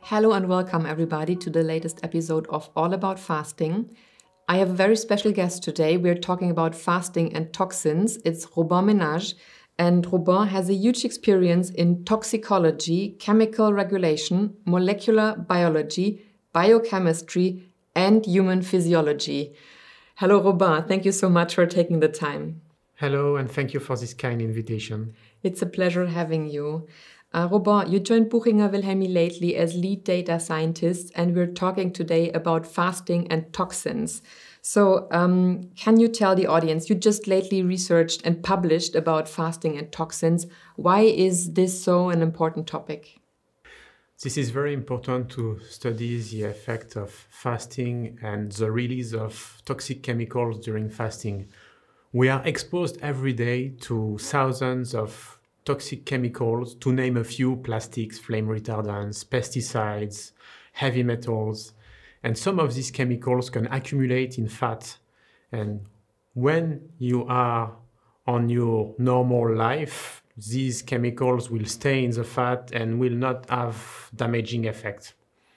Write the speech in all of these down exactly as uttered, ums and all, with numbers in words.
Hello and welcome everybody to the latest episode of All About Fasting. I have a very special guest today. We're talking about fasting and toxins. It's Robin Mesnage, and Robin has a huge experience in toxicology, chemical regulation, molecular biology, biochemistry, and human physiology. Hello Robin, thank you so much for taking the time. Hello, and thank you for this kind invitation. It's a pleasure having you. Uh, Robin, you joined Buchinger Wilhelmi lately as lead data scientist, and we're talking today about fasting and toxins. So um, can you tell the audience, you just lately researched and published about fasting and toxins. Why is this so an important topic? This is very important to study the effect of fasting and the release of toxic chemicals during fasting. We are exposed every day to thousands of toxic chemicals, to name a few: plastics, flame retardants, pesticides, heavy metals. And some of these chemicals can accumulate in fat. And when you are on your normal life, these chemicals will stay in the fat and will not have damaging effect.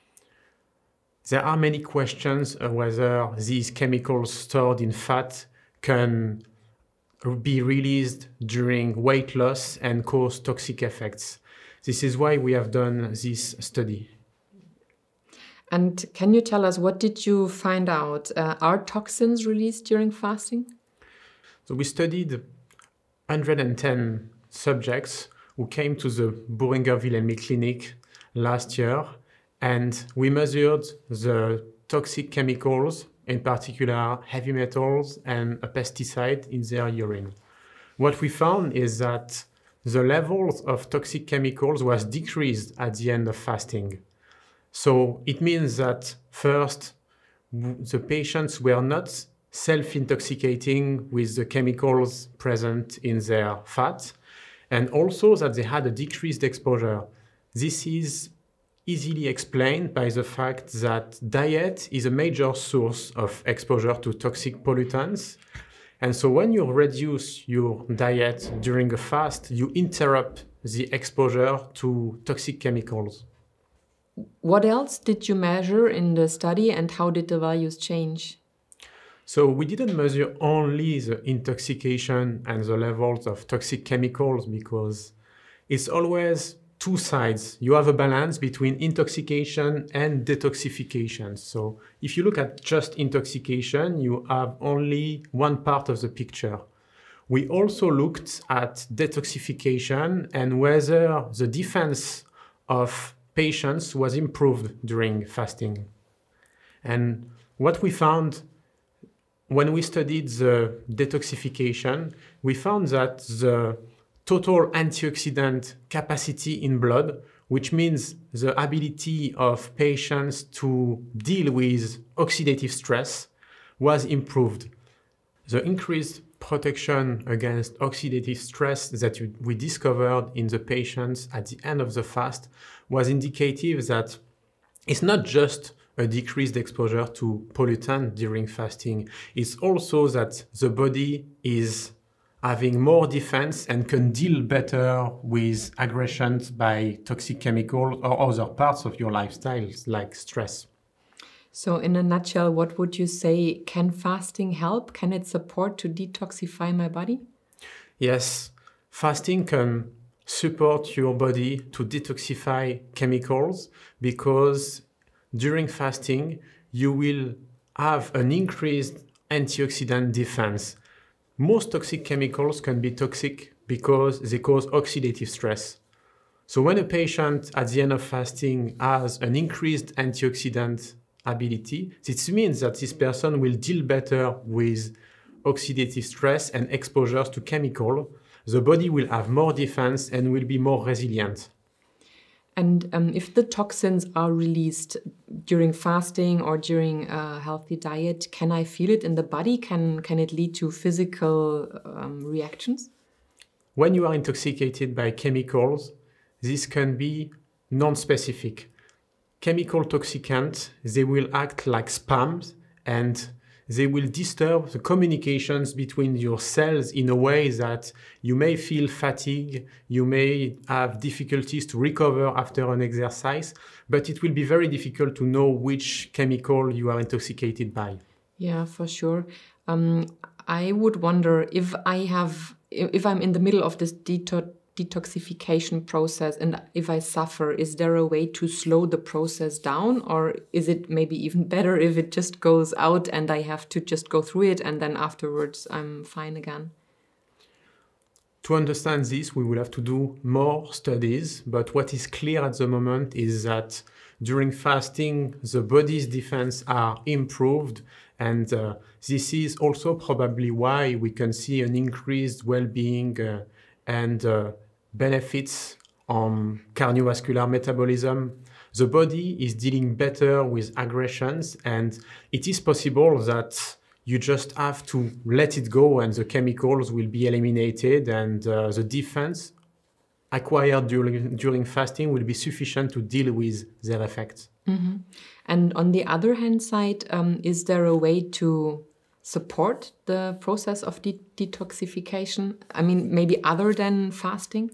There are many questions whether these chemicals stored in fat can be released during weight loss and cause toxic effects. This is why we have done this study. And can you tell us, what did you find out? Uh, are toxins released during fasting? So we studied one hundred ten subjects who came to the Buchinger Wilhelmi clinic last year, and we measured the toxic chemicals, in particular heavy metals and a pesticide, in their urine. What we found is that the levels of toxic chemicals was decreased at the end of fasting. So it means that first, the patients were not self-intoxicating with the chemicals present in their fat, and also that they had a decreased exposure. This is easily explained by the fact that diet is a major source of exposure to toxic pollutants. And so when you reduce your diet during a fast, you interrupt the exposure to toxic chemicals. What else did you measure in the study, and how did the values change? So we didn't measure only the intoxication and the levels of toxic chemicals, because it's always two sides. You have a balance between intoxication and detoxification. So if you look at just intoxication, you have only one part of the picture. We also looked at detoxification and whether the defense of patients was improved during fasting. And what we found when we studied the detoxification, we found that the total antioxidant capacity in blood, which means the ability of patients to deal with oxidative stress, was improved. The increased protection against oxidative stress that we discovered in the patients at the end of the fast was indicative that it's not just a decreased exposure to pollutant during fasting, it's also that the body is having more defense and can deal better with aggressions by toxic chemicals or other parts of your lifestyles, like stress. So in a nutshell, what would you say? Can fasting help? Can it support to detoxify my body? Yes, fasting can support your body to detoxify chemicals, because during fasting, you will have an increased antioxidant defense. Most toxic chemicals can be toxic because they cause oxidative stress. So when a patient at the end of fasting has an increased antioxidant ability, this means that this person will deal better with oxidative stress and exposures to chemical. The body will have more defense and will be more resilient. And um, if the toxins are released during fasting or during a healthy diet, can I feel it in the body? Can, can it lead to physical um, reactions? When you are intoxicated by chemicals, this can be non-specific. Chemical toxicants, they will act like spams, and they will disturb the communications between your cells in a way that you may feel fatigue, you may have difficulties to recover after an exercise, but it will be very difficult to know which chemical you are intoxicated by. Yeah, for sure. Um, I would wonder if I have, if I'm in the middle of this detox detoxification process and if I suffer, is there a way to slow the process down, or is it maybe even better if it just goes out and I have to just go through it and then afterwards I'm fine again? To understand this, we will have to do more studies, but what is clear at the moment is that during fasting, the body's defense are improved, and uh, this is also probably why we can see an increased well-being uh, and uh, benefits on cardiovascular metabolism. The body is dealing better with aggressions, and it is possible that you just have to let it go and the chemicals will be eliminated, and uh, the defense acquired during, during fasting will be sufficient to deal with their effects. Mm-hmm. And on the other hand side, um, is there a way to support the process of de detoxification? I mean, maybe other than fasting?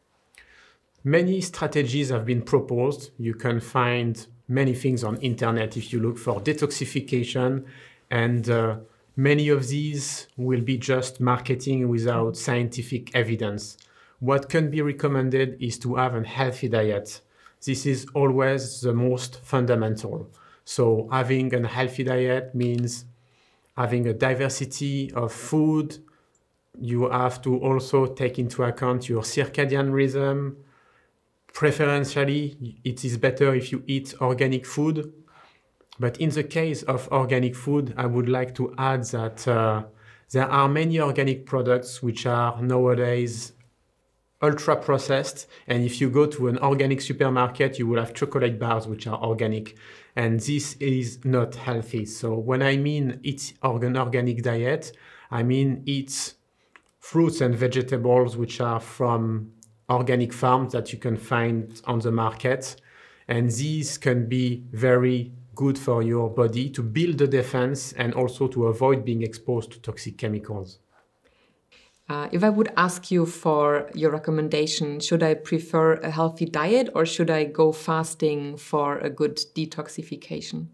Many strategies have been proposed. You can find many things on internet if you look for detoxification, and uh, many of these will be just marketing without scientific evidence. What can be recommended is to have a healthy diet. This is always the most fundamental. So having a healthy diet means having a diversity of food. You have to also take into account your circadian rhythm. Preferentially, it is better if you eat organic food. But in the case of organic food, I would like to add that uh, there are many organic products which are nowadays ultra processed. And if you go to an organic supermarket, you will have chocolate bars which are organic. And this is not healthy. So when I mean eat an organic diet, I mean eat fruits and vegetables which are from organic farms that you can find on the market. And these can be very good for your body to build the defense and also to avoid being exposed to toxic chemicals. Uh, if I would ask you for your recommendation, should I prefer a healthy diet or should I go fasting for a good detoxification?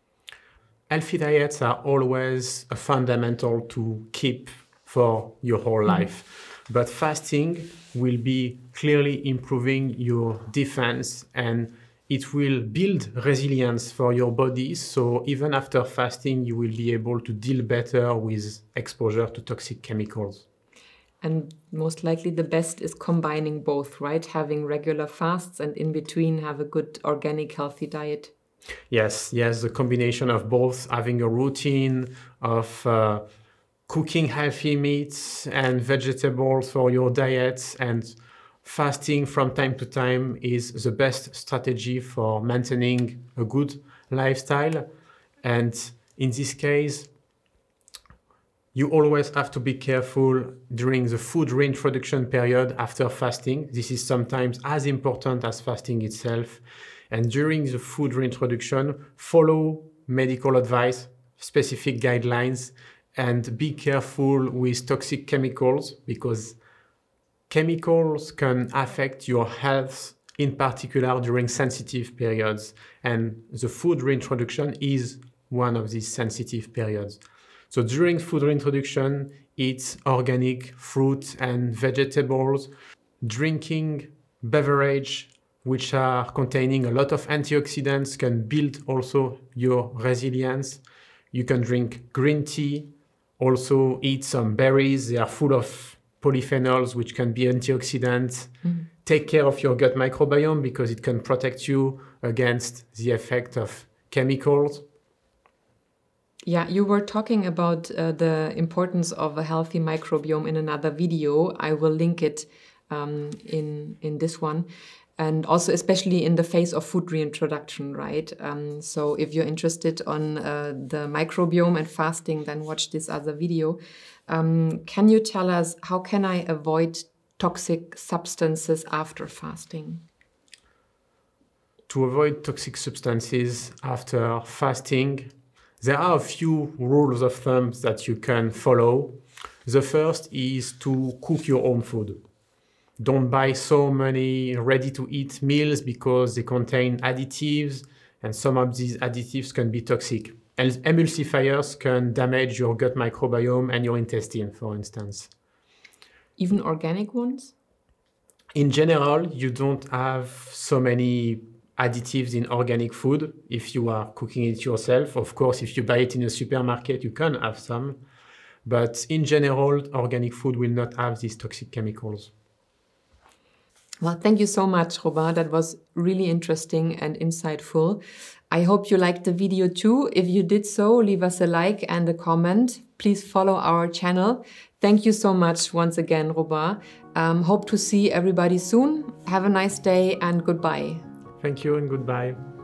Healthy diets are always a fundamental to keep for your whole mm-hmm. life. But fasting will be clearly improving your defense, and it will build resilience for your body. So even after fasting, you will be able to deal better with exposure to toxic chemicals. And most likely the best is combining both, right? Having regular fasts and in between have a good organic healthy diet. Yes, yes, the combination of both, having a routine of uh, cooking healthy meats and vegetables for your diet, and fasting from time to time is the best strategy for maintaining a good lifestyle. And in this case, you always have to be careful during the food reintroduction period after fasting. This is sometimes as important as fasting itself. And during the food reintroduction, follow medical advice, specific guidelines, and be careful with toxic chemicals, because chemicals can affect your health, in particular during sensitive periods. And the food reintroduction is one of these sensitive periods. So during food reintroduction, eat organic fruit and vegetables, drinking beverage which are containing a lot of antioxidants can build also your resilience. You can drink green tea, also eat some berries. They are full of polyphenols, which can be antioxidants. Mm-hmm. Take care of your gut microbiome because it can protect you against the effect of chemicals. Yeah, you were talking about uh, the importance of a healthy microbiome in another video. I will link it um, in, in this one. And also especially in the phase of food reintroduction, right? Um, so if you're interested on uh, the microbiome and fasting, then watch this other video. Um, can you tell us, how can I avoid toxic substances after fasting? To avoid toxic substances after fasting, There are a few rules of thumb that you can follow. The first is to cook your own food. Don't buy so many ready-to-eat meals because they contain additives, and some of these additives can be toxic. And emulsifiers can damage your gut microbiome and your intestine, for instance. Even organic ones? In general, you don't have so many additives in organic food if you are cooking it yourself. Of course, if you buy it in a supermarket, you can have some. But in general, organic food will not have these toxic chemicals. Well, thank you so much, Robin. That was really interesting and insightful. I hope you liked the video too. If you did so, leave us a like and a comment. Please follow our channel. Thank you so much once again, Robin. Um, hope to see everybody soon. Have a nice day and goodbye. Thank you and goodbye.